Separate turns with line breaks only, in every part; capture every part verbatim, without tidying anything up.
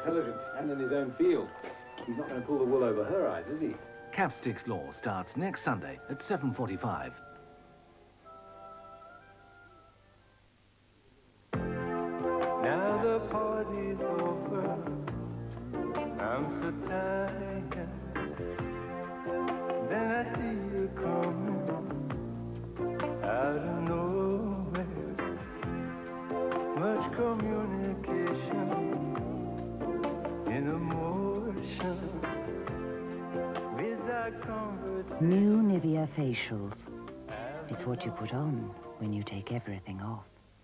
intelligent and in his own field. He's not going to pull the wool over her eyes, is he?
Capstick's Law starts next Sunday at seven forty-five.
Now the party's over, I'm so tired. Then I see you coming out of nowhere. Much communication in emotion without conversation.
New Nivea facials. It's what you put on when you take everything off.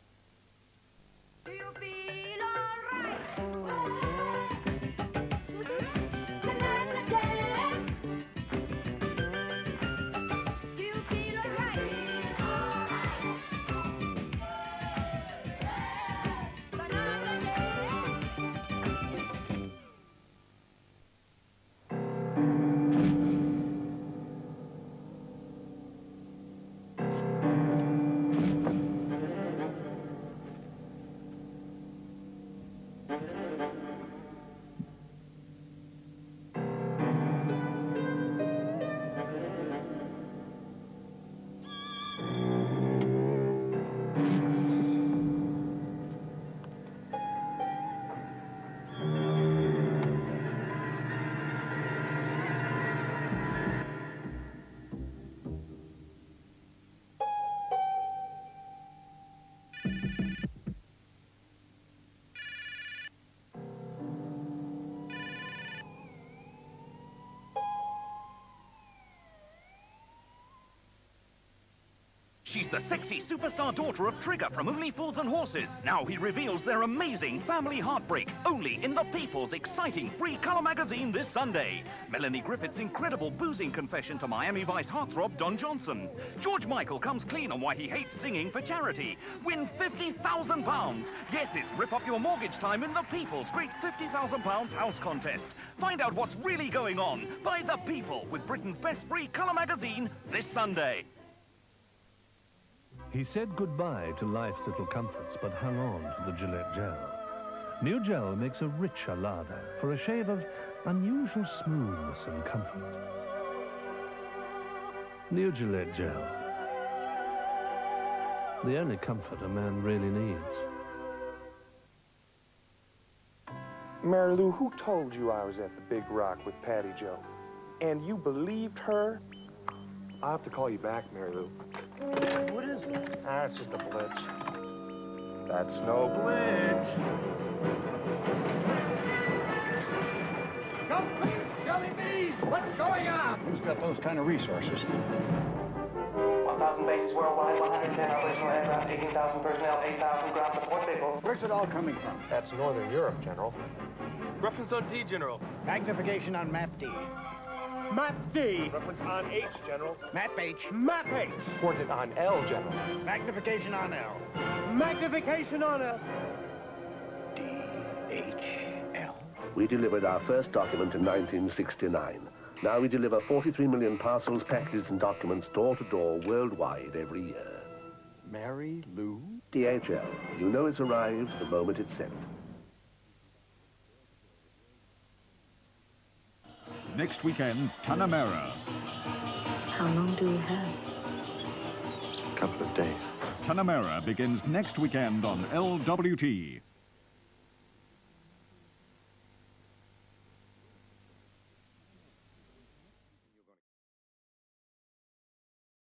She's the sexy superstar daughter of Trigger from Only Fools and Horses. Now he reveals their amazing family heartbreak, only in the People's exciting free color magazine this Sunday. Melanie Griffith's incredible boozing confession to Miami Vice heartthrob Don Johnson. George Michael comes clean on why he hates singing for charity. Win fifty thousand pounds. Yes, it's rip up your mortgage time in the People's great fifty thousand pounds house contest. Find out what's really going on by the People with Britain's best free color magazine this Sunday.
He said goodbye to life's little comforts, but hung on to the Gillette Gel. New Gel makes a richer lather for a shave of unusual smoothness and comfort. New Gillette Gel. The only comfort a man really needs.
Mary Lou, who told you I was at the Big Rock with Patty Jo? And you believed her? I'll have to call you back, Mary Lou.
What is that?
Ah, it's just a blitz. That's no blitz.
Complete jellybees! What's going on? Who's got those kind of resources?
one thousand bases worldwide, one hundred ten operational aircraft, eighteen thousand personnel, eight thousand ground support vehicles.
Where's it all coming from?
That's Northern Europe, General.
Reference on D, General.
Magnification on map D. Map D.
Reference on H, General.
Map H. Map H.
Coordinate on L, General.
Magnification on L.
Magnification on L.
D, H, L.
We delivered our first document in nineteen sixty-nine. Now we deliver forty-three million parcels, packages and documents door to door worldwide every year.
Mary Lou?
D H L. You know it's arrived the moment it's sent.
Next weekend, Tanamera.
How long do we have?
A couple of days.
Tanamera begins next weekend on L W T.